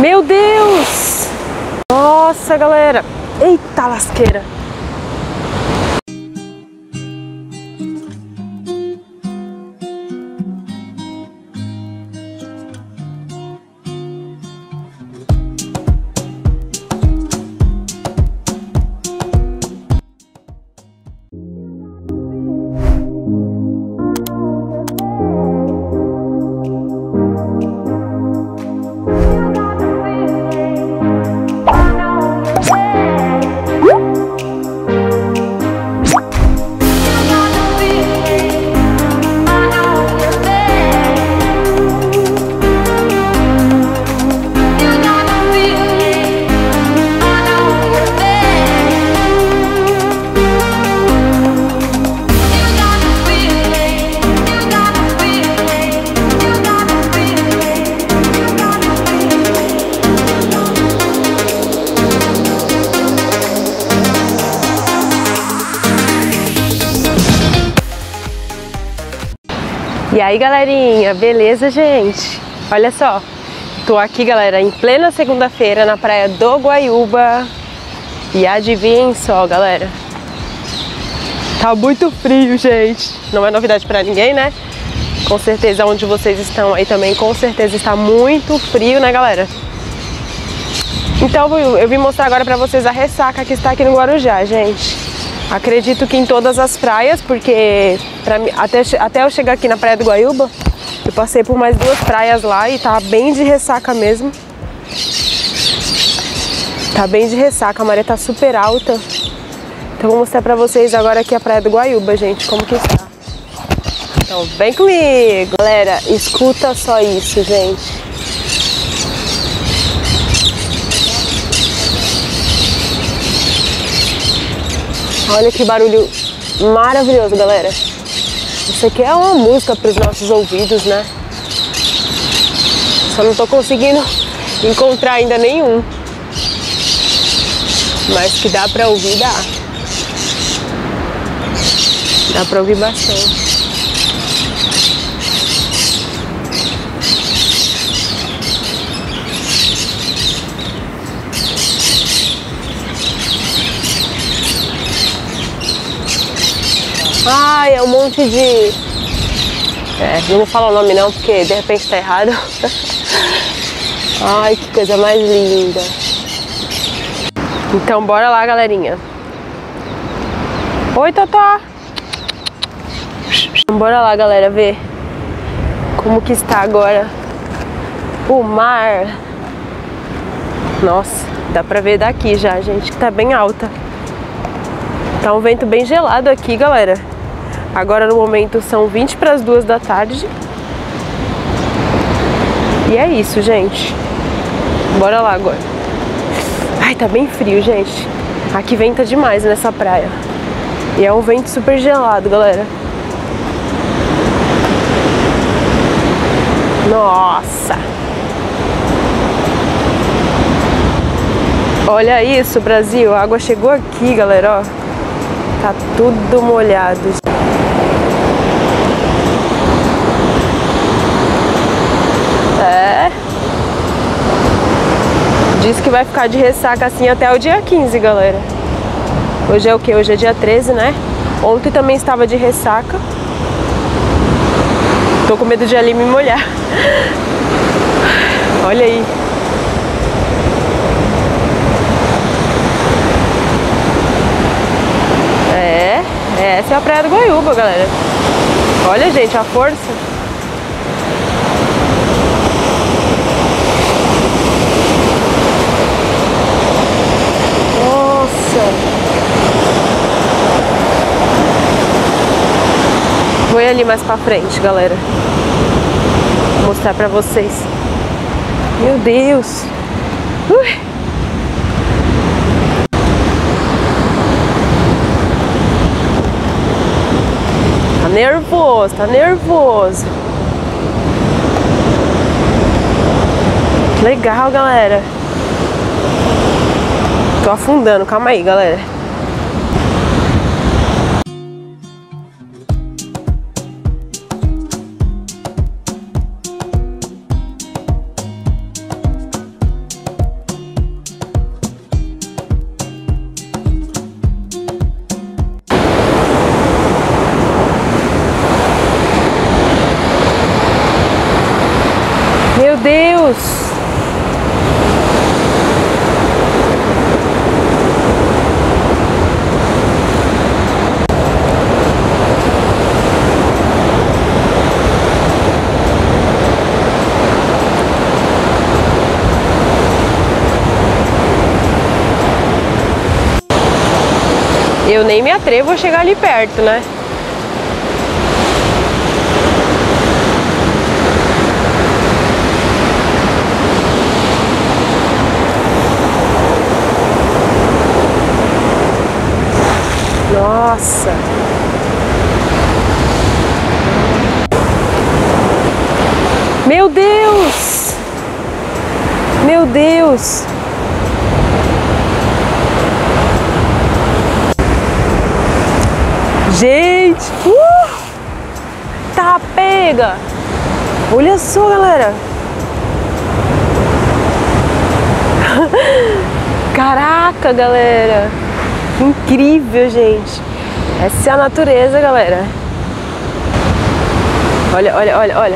Meu Deus! Nossa, galera! Eita lasqueira! E aí, galerinha, beleza, gente? Olha só, tô aqui, galera, em plena segunda-feira na praia do Guaiúba. E adivinhem só, galera, tá muito frio, gente. Não é novidade pra ninguém, né? Com certeza onde vocês estão aí também, com certeza está muito frio, né, galera? Então eu vim mostrar agora pra vocês a ressaca que está aqui no Guarujá, gente. Acredito que em todas as praias, porque até eu chegar aqui na praia do Guaiúba, eu passei por mais 2 praias lá e tá bem de ressaca mesmo. Tá bem de ressaca, a maré tá super alta. Então vou mostrar pra vocês agora aqui a praia do Guaiúba, gente, como que está. Então vem comigo! Galera, escuta só isso, gente. Olha que barulho maravilhoso, galera. Isso aqui é uma música para os nossos ouvidos, né? Só não tô conseguindo encontrar ainda nenhum. Mas que dá pra ouvir, dá. Dá pra ouvir bastante. Ai, é um monte de... não vou falar o nome não, porque de repente tá errado. Ai, que coisa mais linda. Então bora lá, galerinha. Oi, Totó. Bora lá, galera, ver como que está agora o mar. Nossa, dá pra ver daqui já, gente, que tá bem alta. Tá um vento bem gelado aqui, galera. Agora no momento são 20 para as 2 da tarde. E é isso, gente. Bora lá agora. Ai, tá bem frio, gente. Aqui venta demais nessa praia. E é um vento super gelado, galera. Nossa! Olha isso, Brasil. A água chegou aqui, galera, ó. Tá tudo molhado. Diz que vai ficar de ressaca assim até o dia 15, galera. Hoje é o que? Hoje é dia 13, né? Ontem também estava de ressaca. Tô com medo de ali me molhar. Olha aí. Essa é a praia do Guaiúba, galera. Olha, gente, a força. Nossa. Vou ir ali mais pra frente, galera. Vou mostrar pra vocês. Meu Deus. Nervoso, tá nervoso. Que legal, galera. Tô afundando, calma aí, galera. Meu Deus! Eu nem me atrevo a chegar ali perto, né? Nossa! Meu Deus! Meu Deus! Gente! Tá pega! Olha só, galera! Caraca, galera! Incrível, gente! Essa é a natureza, galera! Olha, olha, olha, olha!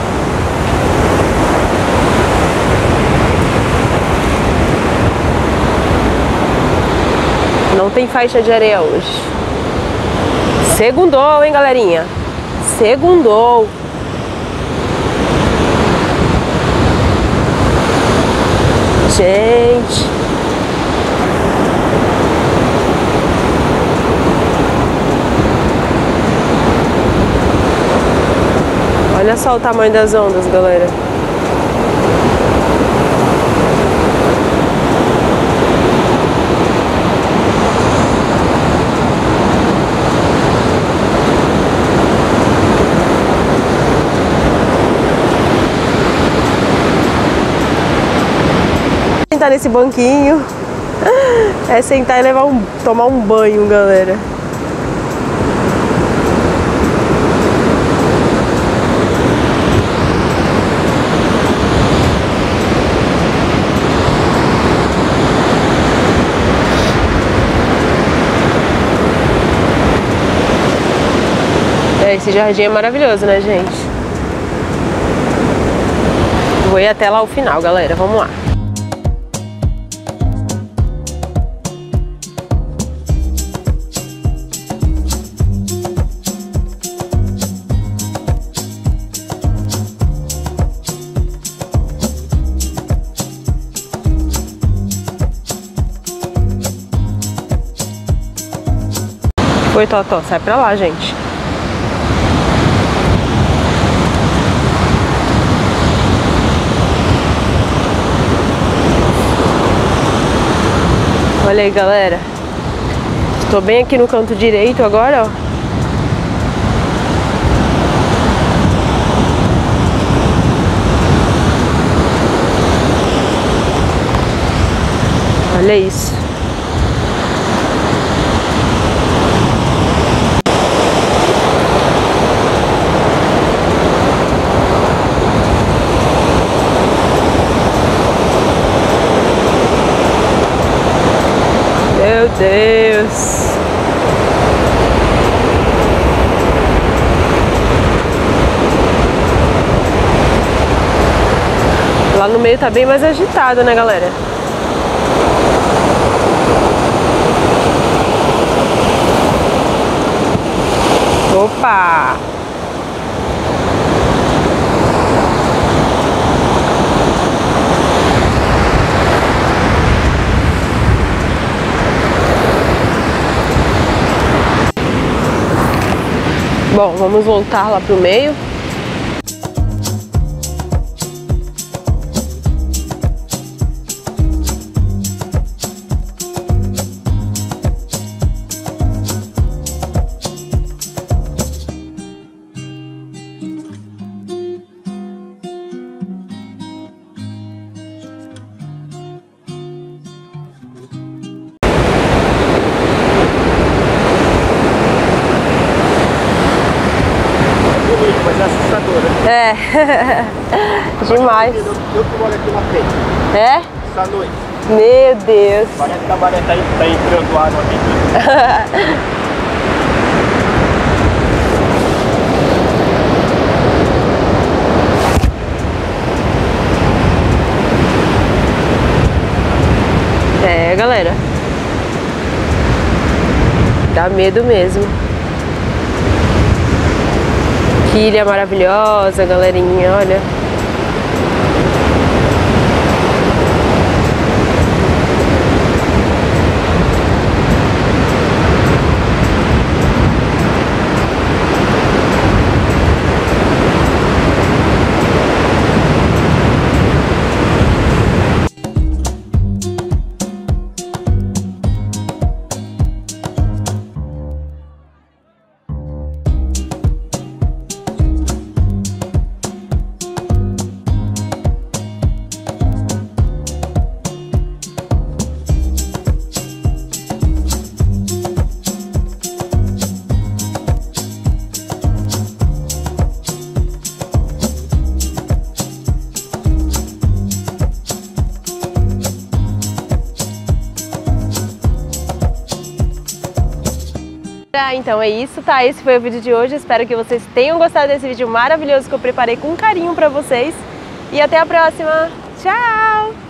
Não tem faixa de areia hoje. Segundou, hein, galerinha? Segundou. Gente. Olha só o tamanho das ondas, galera. Sentar nesse banquinho é sentar e tomar um banho, galera. Esse jardim é maravilhoso, né, gente? Vou ir até lá o final, galera. Vamos lá. Oi, Totó, sai pra lá, gente. Olha aí, galera. Tô bem aqui no canto direito agora, ó. Olha isso. Meu Deus! Lá no meio tá bem mais agitado, né, galera? Opa! Bom, vamos voltar lá pro meio. Mas é assustadora. É, demais. Eu que moro aqui na frente. É? Essa noite. Meu Deus. Parece que a maré tá entrando água aqui. galera. Dá medo mesmo. Que ilha maravilhosa, galerinha, olha. Então é isso, tá? Esse foi o vídeo de hoje. Espero que vocês tenham gostado desse vídeo maravilhoso que eu preparei com carinho pra vocês. E até a próxima. Tchau!